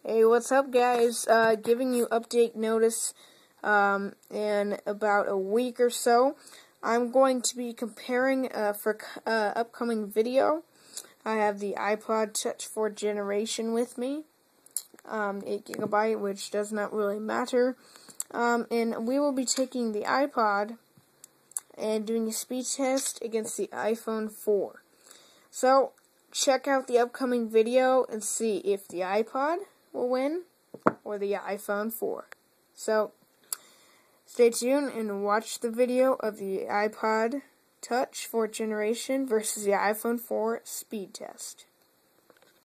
Hey, what's up, guys? Giving you update notice in about a week or so. I'm going to be comparing for upcoming video. I have the Ipod Touch 4th generation with me, 8GB, which does not really matter. And we will be taking the iPod and doing a speed test against the iPhone 4. So, check out the upcoming video and see if the iPod will win or the iPhone 4. So, stay tuned and watch the video of the Ipod Touch 4th generation versus the iPhone 4 speed test.